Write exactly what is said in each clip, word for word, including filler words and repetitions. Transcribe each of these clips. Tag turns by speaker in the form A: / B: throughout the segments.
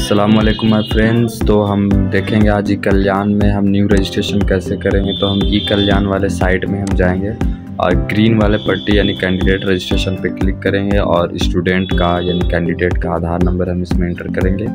A: अस्सलाम वालेकुम my friends. तो हम देखेंगे आज ई कल्याण में हम न्यू रजिस्ट्रेशन कैसे करेंगे। तो हम ई कल्याण वाले साइट में हम जाएंगे और ग्रीन वाले पट्टी यानी कैंडिडेट रजिस्ट्रेशन पे क्लिक करेंगे और स्टूडेंट का यानी कैंडिडेट का आधार नंबर हम इसमें एंटर करेंगे।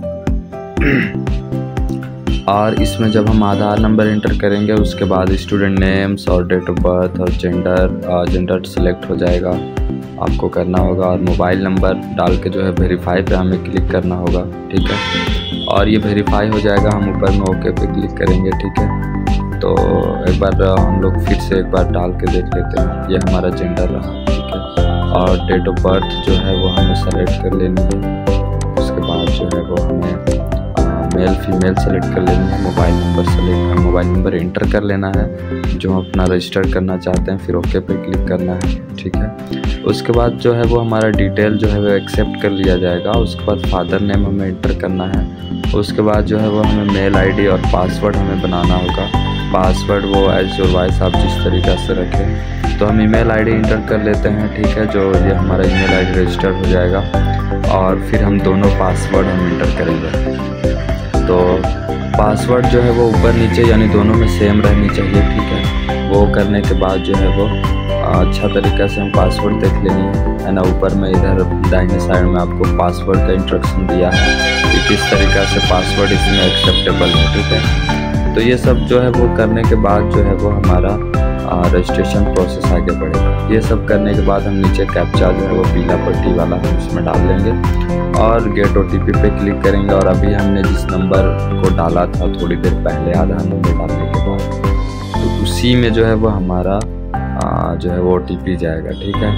A: और इसमें जब हम आधार नंबर एंटर करेंगे उसके बाद स्टूडेंट नेम्स और डेट ऑफ बर्थ और जेंडर जेंडर सेलेक्ट हो जाएगा, आपको करना होगा। और मोबाइल नंबर डाल के जो है वेरीफाई पे हमें क्लिक करना होगा, ठीक है। और ये वेरीफाई हो जाएगा, हम ऊपर में ओके पे क्लिक करेंगे, ठीक है। तो एक बार हम लोग फिर से एक बार डाल के देख लेते हैं। ये हमारा जेंडर रहा, ठीक है। और डेट ऑफ बर्थ जो है वो हमें सेलेक्ट कर लेनी है। उसके बाद जो है वो हमें मेल फीमेल सेलेक्ट कर लेनी है। Mobile number select mobile number enter कर लेना है जो हम अपना रजिस्टर करना चाहते हैं, फिर ओके पे क्लिक करना है, ठीक है। उसके बाद जो है वो हमारा डिटेल जो है वो एक्सेप्ट कर लिया जाएगा। उसके बाद फादर नेम हमें इंटर करना है। उसके बाद जो है वो हमें मेल आईडी और पासवर्ड हमें बनाना होगा। पासवर्ड वो एज योर वॉइस आप जिस तरीक़ा से रखें। तो हम ईमेल आईडी इंटर कर लेते हैं, ठीक है। जो ये हमारा ईमेल आईडी रजिस्टर हो जाएगा और फिर हम दोनों पासवर्ड हम इंटर करेंगे। तो पासवर्ड जो है वो ऊपर नीचे यानी दोनों में सेम रहनी चाहिए, ठीक है। वो करने के बाद जो है वो अच्छा तरीक़ा से हम पासवर्ड देख लेंगे, है ना। ऊपर में इधर दाहिने साइड में आपको पासवर्ड का इंस्ट्रक्शन दिया है कि किस तरीक़ा से पासवर्ड इसमें एक्सेप्टेबल है, ठीक है। तो ये सब जो है वो करने के बाद जो है वो हमारा रजिस्ट्रेशन प्रोसेस आगे बढ़ेगा। ये सब करने के बाद हम नीचे कैप्चा जो है वो पीला पट्टी वाला हम इसमें डाल देंगे और गेट ओटीपी पे क्लिक करेंगे। और अभी हमने जिस नंबर को डाला था थोड़ी देर पहले आधार नंबर डालने के बाद, तो उसी में जो है वो हमारा आ, जो है वो ओटीपी जाएगा, ठीक है।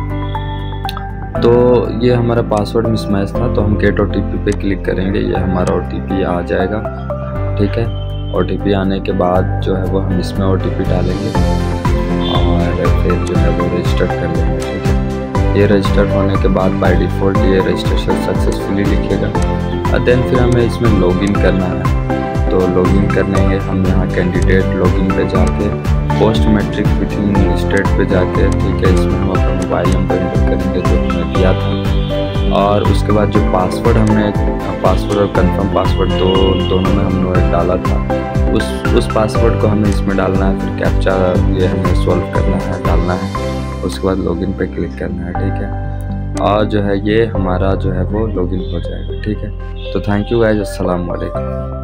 A: तो ये हमारा पासवर्ड मिसमैच था, तो हम गेट ओटीपी पे क्लिक करेंगे। ये हमारा ओटीपी आ जाएगा, ठीक है। ओटीपी आने के बाद जो है वो हम इसमें ओटीपी डालेंगे और फिर जो है वो रजिस्टर कर लेंगे, ठीक है। ये रजिस्टर होने के बाद बाय डिफ़ॉल्ट ये रजिस्ट्रेशन सक्सेसफुली लिखेगा और देन फिर हमें इसमें लॉगिन करना है। तो लॉगिन करने हम यहाँ कैंडिडेट लॉगिन पे जाके पोस्ट मैट्रिक विथिन स्टेट पे जाके, ठीक है। इसमें हम अपना मोबाइल नंबर एंटर करेंगे जो हमने दिया था। और उसके बाद जो पासवर्ड हमने पासवर्ड और कंफर्म पासवर्ड दो दोनों में हमने डाला था, उस उस पासवर्ड को हमें इसमें डालना है। फिर कैप्चा ये हमें सॉल्व करना है, डालना है। उसके बाद लॉगिन पे क्लिक करना है, ठीक है। और जो है ये हमारा जो है वो लॉगिन हो जाएगा, ठीक है। तो थैंक यू गाइस, अस्सलाम वालेकुम।